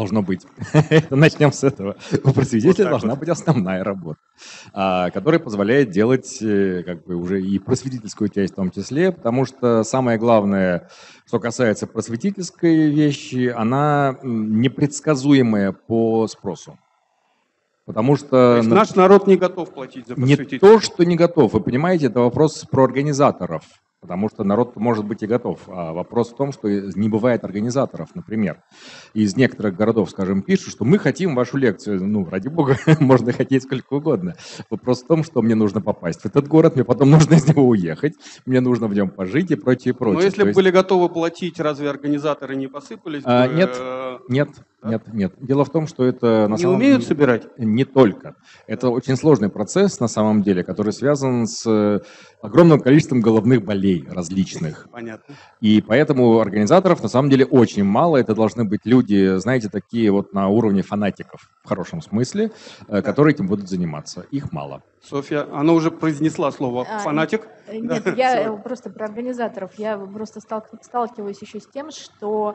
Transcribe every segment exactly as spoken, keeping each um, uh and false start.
должно быть. Начнем с этого. У просветителя должна быть основная работа, которая позволяет делать как бы уже и просветительскую часть в том числе, потому что самое главное, что касается просветительской вещи, она непредсказуемая по спросу. Потому что... То есть наш народ не готов платить за просветительство? Не то, что не готов. Вы понимаете, это вопрос про организаторов. Потому что народ может быть и готов. А вопрос в том, что не бывает организаторов, например. Из некоторых городов, скажем, пишут, что мы хотим вашу лекцию. Ну, ради бога, можно хотеть сколько угодно. Вопрос в том, что мне нужно попасть в этот город, мне потом нужно из него уехать, мне нужно в нем пожить и прочее, прочее. Но если бы есть... были готовы платить, разве организаторы не посыпались а, бы? Нет, нет, да? нет, нет. Дело в том, что это... на не самом умеют деле, собирать? Не только. Это очень сложный процесс, на самом деле, который связан с огромным количеством головных болей различных. Понятно. И поэтому организаторов на самом деле очень мало. Это должны быть люди, знаете, такие вот на уровне фанатиков, в хорошем смысле, да. которые этим будут заниматься. Их мало. Софья, она уже произнесла слово а, «фанатик». Нет, да. я Sorry. просто про организаторов. Я просто сталкиваюсь еще с тем, что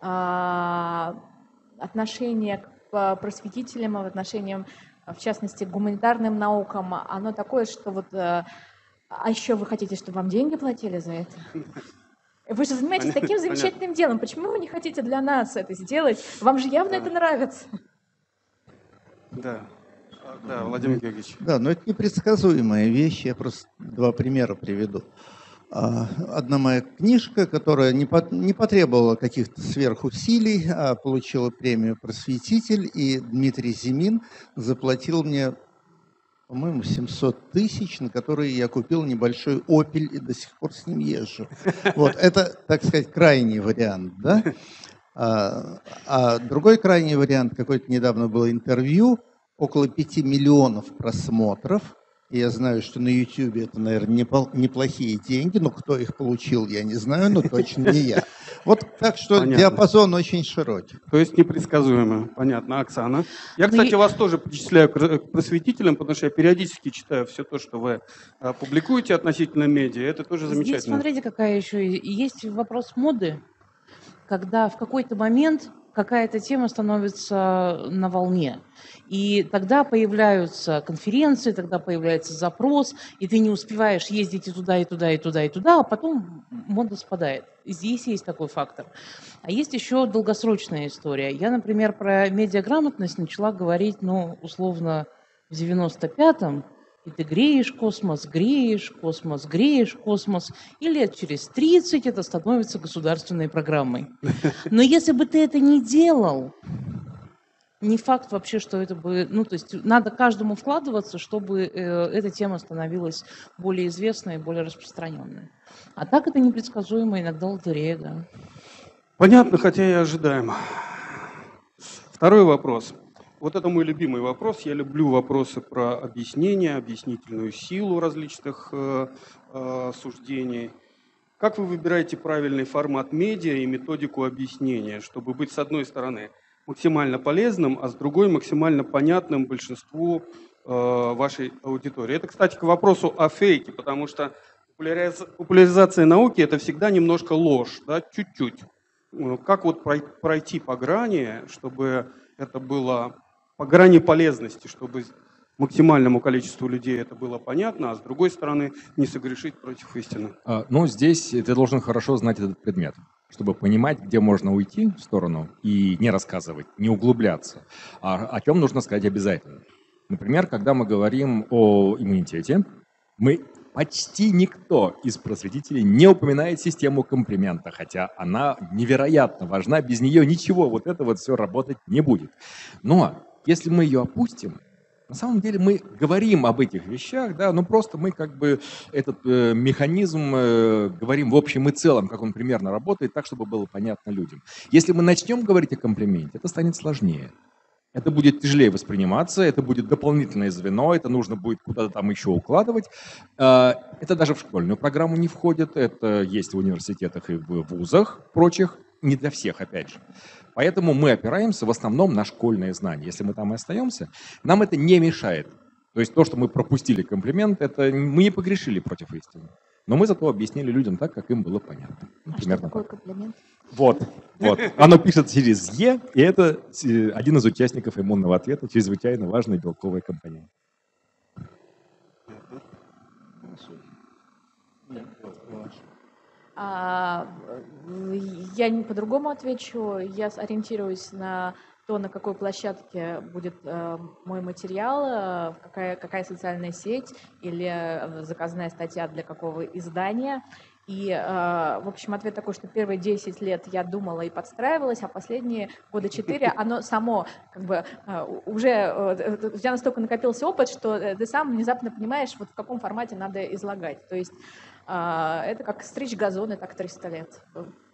а, отношение к просветителям, отношение, в частности, к гуманитарным наукам, оно такое, что вот... А еще вы хотите, чтобы вам деньги платили за это? Вы же занимаетесь таким замечательным делом. Почему вы не хотите для нас это сделать? Вам же явно да. это нравится. Да. Да, Владимир Георгиевич. Да, но это непредсказуемая вещь. Я просто два примера приведу. Одна моя книжка, которая не потребовала каких-то сверхусилий, а получила премию «Просветитель», и Дмитрий Зимин заплатил мне, по-моему, семьсот тысяч, на которые я купил небольшой «Опель» и до сих пор с ним езжу. Вот, это, так сказать, крайний вариант, да? А, а другой крайний вариант, какое-то недавно было интервью, около пяти миллионов просмотров. И я знаю, что на Ютьюбе это, наверное, неплохие деньги, но кто их получил, я не знаю, но точно не я. Вот так что Понятно. Диапазон очень широкий. То есть непредсказуемо. Понятно. Оксана? Я, кстати, ну, вас тоже причисляю к просветителям, потому что я периодически читаю все то, что вы публикуете относительно медиа. Это тоже замечательно. Здесь, смотрите, какая еще есть вопрос моды, когда в какой-то момент какая-то тема становится на волне. И тогда появляются конференции, тогда появляется запрос, и ты не успеваешь ездить и туда, и туда, и туда, и туда, а потом мода спадает. И здесь есть такой фактор. А есть еще долгосрочная история. Я, например, про медиаграмотность начала говорить, ну, условно, в девяносто пятом, и ты греешь космос, греешь космос, греешь космос, и лет через тридцать это становится государственной программой. Но если бы ты это не делал, не факт вообще, что это бы... Ну, то есть надо каждому вкладываться, чтобы э, эта тема становилась более известной и более распространенной. А так это непредсказуемо, иногда лотерея, да. Понятно, хотя и ожидаемо. Второй вопрос. Вот это мой любимый вопрос. Я люблю вопросы про объяснение, объяснительную силу различных э, э, суждений. Как вы выбираете правильный формат медиа и методику объяснения, чтобы быть, с одной стороны, максимально полезным, а с другой максимально понятным большинству э, вашей аудитории? Это, кстати, к вопросу о фейке, потому что популяризация науки – это всегда немножко ложь, да, чуть-чуть. Как вот пройти по грани, чтобы это было по грани полезности, чтобы максимальному количеству людей это было понятно, а с другой стороны не согрешить против истины? А, ну, здесь ты должен хорошо знать этот предмет, чтобы понимать, где можно уйти в сторону и не рассказывать, не углубляться. А о чем нужно сказать обязательно. Например, когда мы говорим о иммунитете, мы почти никто из просветителей не упоминает систему комплимента, хотя она невероятно важна, без нее ничего вот это вот все работать не будет. Но если мы ее опустим, на самом деле мы говорим об этих вещах, да, но просто мы как бы этот э, механизм э, говорим в общем и целом, как он примерно работает, так, чтобы было понятно людям. Если мы начнем говорить о комплименте, это станет сложнее. Это будет тяжелее восприниматься, это будет дополнительное звено, это нужно будет куда-то там еще укладывать. Это даже в школьную программу не входит, это есть в университетах и в вузах прочих, не для всех, опять же. Поэтому мы опираемся в основном на школьные знания. Если мы там и остаемся, нам это не мешает. То есть то, что мы пропустили комплимент, это мы не погрешили против истины. Но мы зато объяснили людям так, как им было понятно. Ну, А что примерно такое так. комплимент? Вот, вот. Оно пишет через «е», и это э, один из участников иммунного ответа, чрезвычайно важный белковый компонент. А, э, я не по-другому отвечу. Я с- ориентируюсь на то, на какой площадке будет э, мой материал, э, какая, какая социальная сеть или э, заказная статья для какого издания. И, э, в общем, ответ такой, что первые десять лет я думала и подстраивалась, а последние года четыре оно само как бы э, у- уже, э, у тебя настолько накопился опыт, что э, ты сам внезапно понимаешь, вот в каком формате надо излагать. То есть а, это как стричь газоны, так триста лет.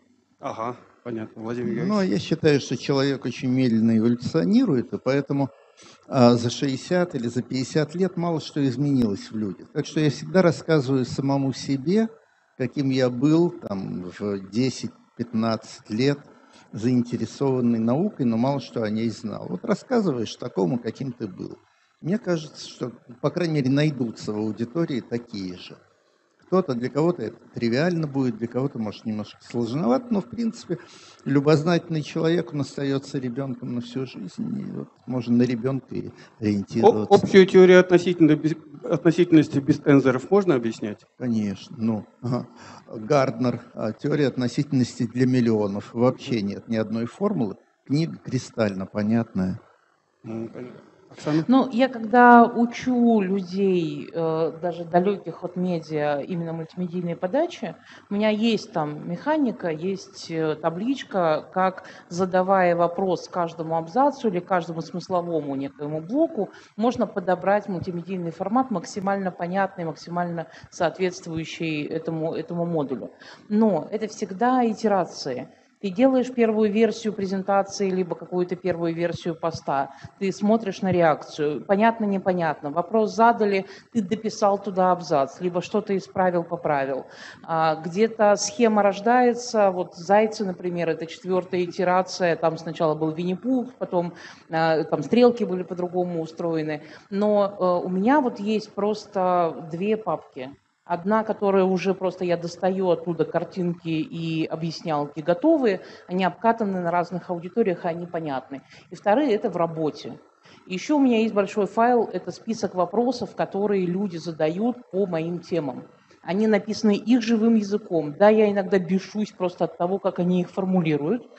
Ага, понятно. Владимир Но Георгиевич. я считаю, что человек очень медленно эволюционирует, и поэтому а, за шестьдесят или за пятьдесят лет мало что изменилось в людях. Так что я всегда рассказываю самому себе, каким я был там, в десять-пятнадцать лет, заинтересованный наукой, но мало что о ней знал. Вот рассказываешь такому, каким ты был. Мне кажется, что, по крайней мере, найдутся в аудитории такие же. Кто-то, для кого-то это тривиально будет, для кого-то, может, немножко сложновато, но, в принципе, любознательный человек, он остается ребенком на всю жизнь, и вот можно на ребенка и Об- ориентироваться. общую теорию относительно без- относительности без тензоров можно объяснять? Конечно, ну, ага. Гарднер, а, теория относительности для миллионов. Вообще нет ни одной формулы. Книга кристально понятная. Ну, понятно. Оксана? Ну, я когда учу людей, э, даже далеких от медиа, именно мультимедийной подачи, у меня есть там механика, есть э, табличка, как, задавая вопрос каждому абзацу или каждому смысловому некоему блоку, можно подобрать мультимедийный формат максимально понятный, максимально соответствующий этому, этому модулю. Но это всегда итерации. Ты делаешь первую версию презентации, либо какую-то первую версию поста, ты смотришь на реакцию, понятно, непонятно, вопрос задали, ты дописал туда абзац, либо что-то исправил, поправил. А, где-то схема рождается, вот «Зайцы», например, это четвертая итерация, там сначала был Винни-Пух, потом а, там стрелки были по-другому устроены, но э, у меня вот есть просто две папки. Одна, которая уже просто я достаю оттуда картинки и объяснялки готовые, они обкатаны на разных аудиториях, и они понятны. И вторые – это в работе. Еще у меня есть большой файл, это список вопросов, которые люди задают по моим темам. Они написаны их живым языком. Да, я иногда бешусь просто от того, как они их формулируют,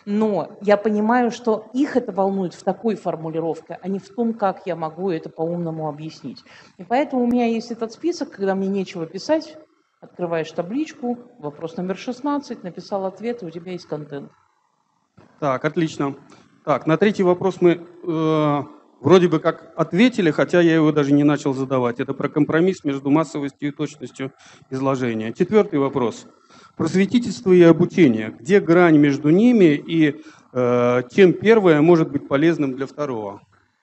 но я понимаю, что их это волнует в такой формулировке, а не в том, как я могу это по-умному объяснить. И поэтому у меня есть этот список, когда мне нечего писать, открываешь табличку, вопрос номер шестнадцать, написал ответ, и у тебя есть контент. Так, отлично. Так, на третий вопрос мы э, вроде бы как ответили, хотя я его даже не начал задавать. Это про компромисс между массовостью и точностью изложения. Четвертый вопрос. Просветительство и обучение. Где грань между ними и э, чем первое может быть полезным для второго?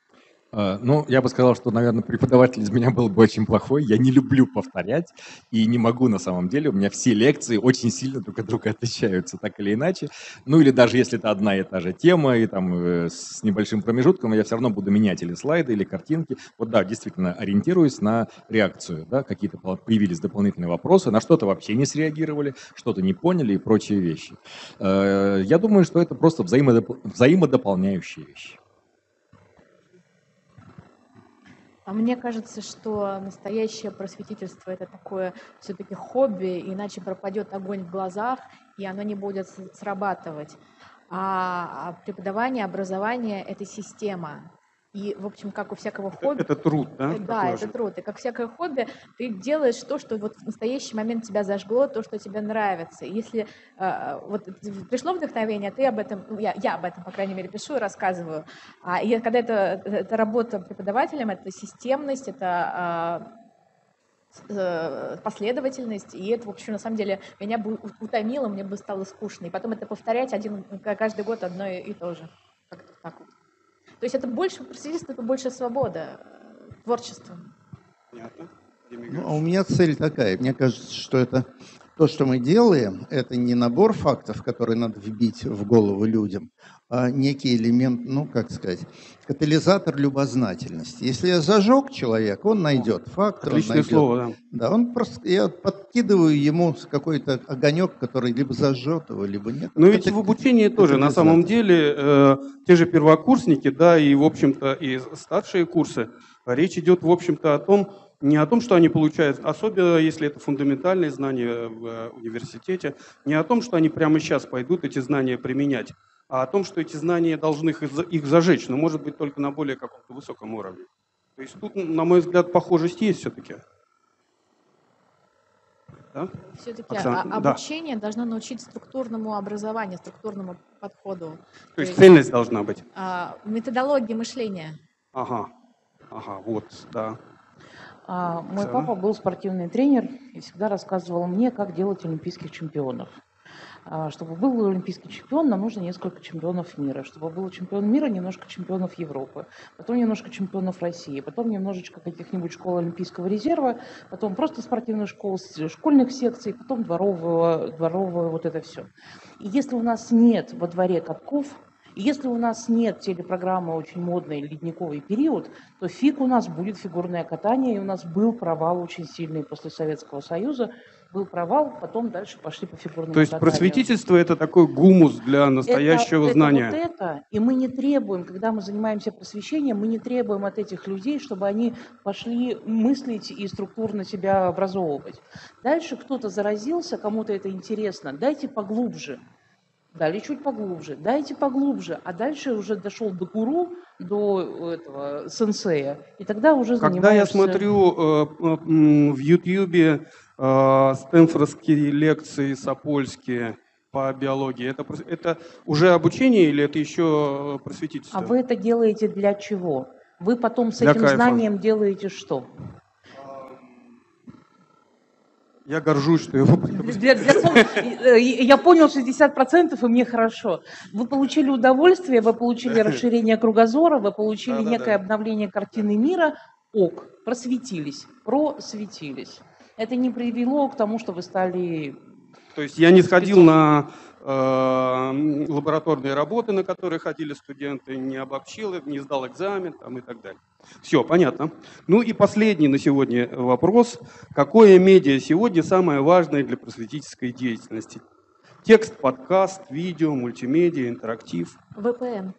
А, Ну, я бы сказал, что, наверное, преподаватель из меня был бы очень плохой. Я не люблю повторять и не могу на самом деле. У меня все лекции очень сильно друг от друга отличаются, так или иначе. Ну, или даже если это одна и та же тема, и там э, с небольшим промежутком, я все равно буду менять или слайды, или картинки. Вот да, действительно, ориентируюсь на реакцию. Да, какие-то пол- появились дополнительные вопросы, на что-то вообще не среагировали, что-то не поняли и прочие вещи. Э, Я думаю, что это просто взаимодоп- взаимодополняющие вещи. А мне кажется, что настоящее просветительство – это такое все-таки хобби, иначе пропадет огонь в глазах, и оно не будет с- срабатывать. А а преподавание, образование – это система. И, в общем, как у всякого Это, хобби, это труд, да? Э, Да, такой это же? труд. И как всякое хобби, ты делаешь то, что вот в настоящий момент тебя зажгло, то, что тебе нравится. И если э, вот пришло вдохновение, ты об этом, ну, я, я об этом, по крайней мере, пишу и рассказываю. А и когда это, это работа преподавателем, это системность, это а, э, последовательность, и это, в общем, на самом деле меня бы у- утомило, мне бы стало скучно. И потом это повторять один, каждый год одно и, и то же. Как-то так вот. То есть это больше просветительство, это больше свобода, э, творчество. Понятно. Владимир Ну, а у Георгиевич. меня цель такая. Мне кажется, что это то, что мы делаем, это не набор фактов, которые надо вбить в голову людям, а некий элемент, ну, как сказать, катализатор любознательности. Если я зажег человека, он найдет факт. Отличное он найдет, слово, да. Да, он просто, я подкидываю ему какой-то огонек, который либо зажжет его, либо нет. Но это ведь в обучении тоже, на катализатор. самом деле, э, те же первокурсники, да, и, в общем-то, и старшие курсы, речь идет, в общем-то, о том, не о том, что они получают, особенно если это фундаментальные знания в университете, не о том, что они прямо сейчас пойдут эти знания применять, а о том, что эти знания должны их, их зажечь, но, может быть, только на более каком-то высоком уровне. То есть тут, на мой взгляд, похожесть есть все-таки. Да? Все-таки Оксана, обучение да. должно научить структурному образованию, структурному подходу. То есть цельность должна быть. А, методология мышления. Ага, ага, вот, да. А, мой папа был спортивный тренер и всегда рассказывал мне, как делать олимпийских чемпионов. А, чтобы был олимпийский чемпион, нам нужно несколько чемпионов мира. Чтобы был чемпион мира, немножко чемпионов Европы, потом немножко чемпионов России, потом немножечко каких-нибудь школ Олимпийского резерва, потом просто спортивных школ, школьных секций, потом дворового, дворового вот это все. И если у нас нет во дворе катков, и если у нас нет телепрограммы очень модной «Ледниковый период», то фиг у нас будет фигурное катание, и у нас был провал очень сильный после Советского Союза, был провал, потом дальше пошли по фигурному То есть катанию. просветительство – это такой гумус для настоящего это, знания. Это вот это, и мы не требуем, когда мы занимаемся просвещением, мы не требуем от этих людей, чтобы они пошли мыслить и структурно себя образовывать. Дальше кто-то заразился, кому-то это интересно, дайте поглубже. Дали чуть поглубже, дайте поглубже, а дальше уже дошел до гуру, до этого сенсея, и тогда уже Когда занимаешься... я смотрю э, э, в Ютьюбе э, стэнфордские лекции сапольские по биологии, это, это уже обучение или это еще просветительство? А вы это делаете для чего? Вы потом с Для этим кайфа. знанием делаете что? Я горжусь, что его... Для, для, я понял шестьдесят процентов, и мне хорошо. Вы получили удовольствие, вы получили расширение кругозора, вы получили да, да, некое да. обновление картины мира. Ок, просветились, просветились. Это не привело к тому, что вы стали... То есть я не сходил на э, лабораторные работы, на которые ходили студенты, не обобщил их, не сдал экзамен там, и так далее. Все, понятно. Ну и последний на сегодня вопрос. Какое медиа сегодня самое важное для просветительской деятельности? Текст, подкаст, видео, мультимедиа, интерактив? вэ пэ эн.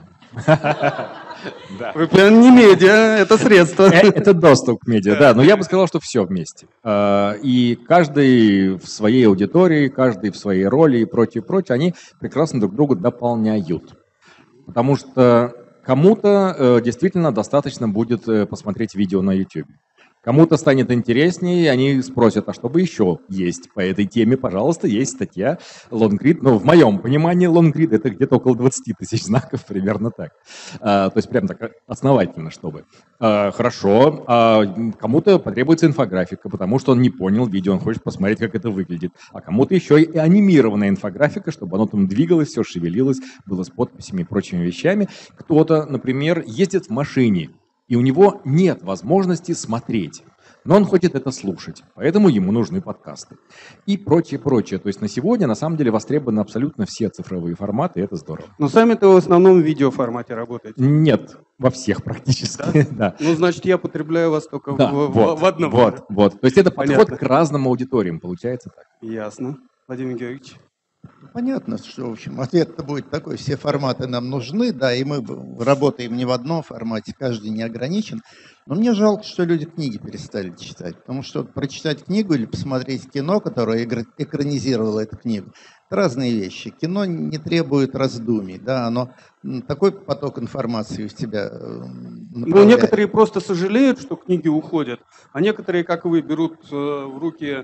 вэ пэ эн не медиа, это средство. Это доступ к медиа, да. Но я бы сказал, что все вместе. И каждый в своей аудитории, каждый в своей роли и прочее, прочее, они прекрасно друг друга дополняют. Потому что кому-то действительно достаточно будет посмотреть видео на YouTube. Кому-то станет интереснее, они спросят, а что бы еще есть по этой теме? Пожалуйста, есть статья лонгрид. Но в моем понимании лонгрид это где-то около двадцати тысяч знаков, примерно так. А, то есть прям так основательно, чтобы. А, хорошо, а кому-то потребуется инфографика, потому что он не понял видео, он хочет посмотреть, как это выглядит. А кому-то еще и анимированная инфографика, чтобы оно там двигалось, все шевелилось, было с подписями и прочими вещами. Кто-то, например, ездит в машине, и у него нет возможности смотреть, но он хочет это слушать, поэтому ему нужны подкасты. И прочее, прочее. То есть на сегодня, на самом деле, востребованы абсолютно все цифровые форматы, и это здорово. Но сами-то в основном в видеоформате работаете? Нет, во всех практически, да. да. Ну, значит, я потребляю вас только да, в, вот, в одном. Вот, вот. То есть это подход Понятно. к разным аудиториям, получается так. Ясно. Владимир Георгиевич. Понятно, что, в общем, ответ-то будет такой, все форматы нам нужны, да, и мы работаем не в одном формате, каждый не ограничен. Но мне жалко, что люди книги перестали читать, потому что вот прочитать книгу или посмотреть кино, которое экранизировало эту книгу, это разные вещи. Кино не требует раздумий, да, оно такой поток информации в тебя направляет. Ну, некоторые просто сожалеют, что книги уходят, а некоторые, как вы, берут в руки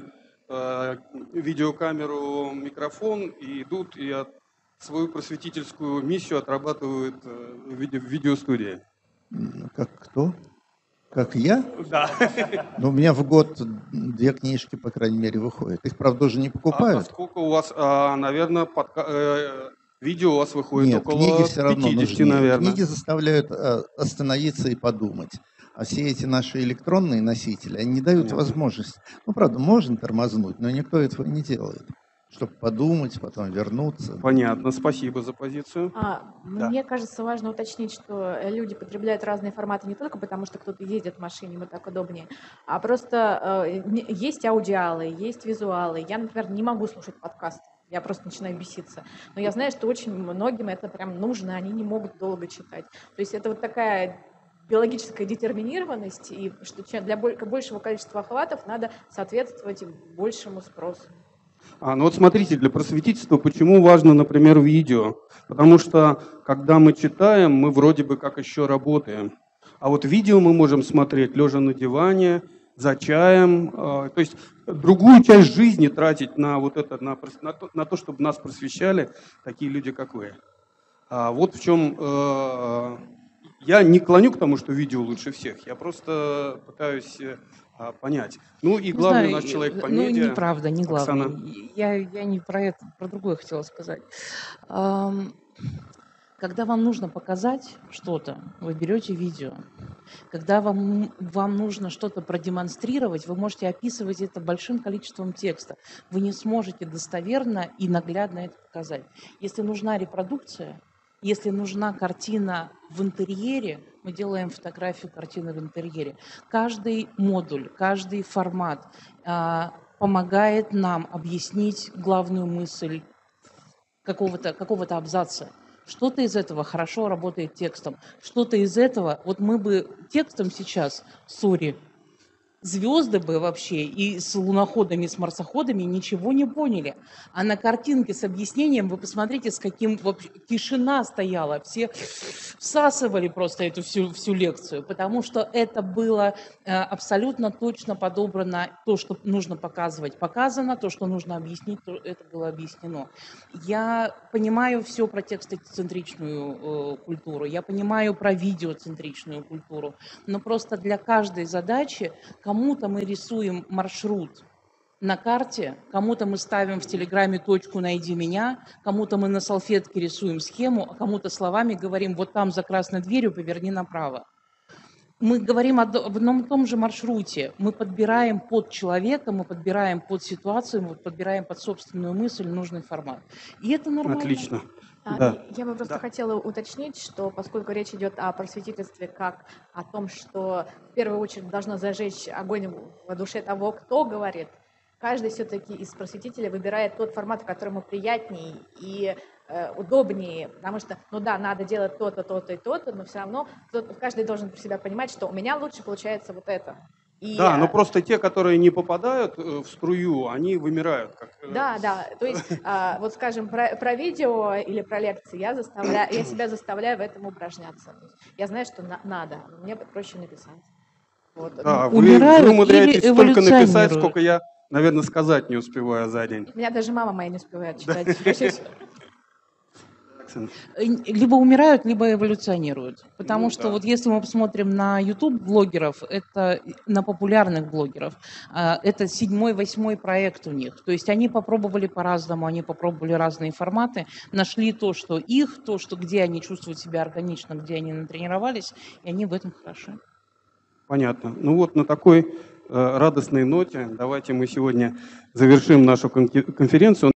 видеокамеру, микрофон и идут и от, свою просветительскую миссию отрабатывают в, виде, в видеостудии. Как кто? Как я? Да. Но у меня в год две книжки, по крайней мере, выходят. Их, правда, уже не покупают. А, а сколько у вас, а, наверное, подка... э, видео у вас выходит? Нет, около книги все равно пятидесяти, нужны. наверное. Книги заставляют остановиться и подумать. А все эти наши электронные носители, они не дают Понятно. возможности. Ну, правда, можно тормознуть, но никто этого не делает, чтобы подумать, потом вернуться. Понятно, спасибо за позицию. А, Да. Мне кажется, важно уточнить, что э, люди потребляют разные форматы не только потому, что кто-то едет в машине, ему так удобнее, а просто э, не- есть аудиалы, есть визуалы. Я, например, не могу слушать подкасты, я просто начинаю беситься. Но я знаю, что очень многим это прям нужно, они не могут долго читать. То есть это вот такая биологическая детерминированность, и что чем для боль- большего количества охватов надо соответствовать большему спросу. А, ну вот смотрите, для просветительства почему важно, например, видео? Потому что, когда мы читаем, мы вроде бы как еще работаем. А вот видео мы можем смотреть лежа на диване, за чаем. э, То есть другую часть жизни тратить на вот это, на, прос- на то, на то, чтобы нас просвещали такие люди, как вы. А вот в чем э, я не клоню к тому, что видео лучше всех. Я просто пытаюсь э, а, понять. Ну и Не главный знаю, у нас человек по ну, медиа. неправда, не главное. Оксана. Я, я не про это, про другое хотела сказать. Ам, Когда вам нужно показать что-то, вы берете видео. Когда вам, вам нужно что-то продемонстрировать, вы можете описывать это большим количеством текста. Вы не сможете достоверно и наглядно это показать. Если нужна репродукция, если нужна картина в интерьере, мы делаем фотографию картины в интерьере. Каждый модуль, каждый формат а, помогает нам объяснить главную мысль какого-то какого-то абзаца. Что-то из этого хорошо работает текстом, что-то из этого, вот мы бы текстом сейчас, сори, звезды бы вообще и с луноходами, с марсоходами ничего не поняли. А на картинке с объяснением вы посмотрите, с каким вообще тишина стояла. Все всасывали просто эту всю, всю лекцию, потому что это было э, абсолютно точно подобрано. То, что нужно показывать, показано. То, что нужно объяснить, то это было объяснено. Я понимаю все про текстоцентричную э, культуру, я понимаю про видеоцентричную культуру, но просто для каждой задачи кому-то мы рисуем маршрут на карте, кому-то мы ставим в Телеграме точку «Найди меня», кому-то мы на салфетке рисуем схему, а кому-то словами говорим «Вот там за красной дверью поверни направо». Мы говорим об одном и том же маршруте. Мы подбираем под человека, мы подбираем под ситуацию, мы подбираем под собственную мысль нужный формат. И это нормально. Отлично. А, Да. Я бы просто Да. хотела уточнить, что поскольку речь идет о просветительстве как о том, что в первую очередь должно зажечь огонь в душе того, кто говорит, каждый все-таки из просветителей выбирает тот формат, который ему приятнее и э, удобнее, потому что, ну да, надо делать то-то, то-то и то-то, но все равно кто-то- каждый должен про себя понимать, что у меня лучше получается вот это. И, Да, но э, просто те, которые не попадают э, в струю, они вымирают. Как, э, Да, да. То есть, а, вот скажем, про, про видео или про лекции я заставляю, я себя заставляю в этом упражняться. То есть я знаю, что на- надо, но мне проще написать. Вот. Да, вы, Умирают вы умудряетесь или столько написать, эволюционируют. сколько я, наверное, сказать не успеваю за день. Меня даже мама моя не успевает читать. Оксана. Либо умирают, либо эволюционируют. Потому Ну, что да. вот если мы посмотрим на YouTube-блогеров, это на популярных блогеров, а, это седьмой, восьмой проект у них. То есть они попробовали по-разному, они попробовали разные форматы, нашли то, что их, то, что где они чувствуют себя органично, где они натренировались, и они в этом хороши. Понятно. Ну вот на такой э, радостной ноте давайте мы сегодня завершим нашу конки- конференцию.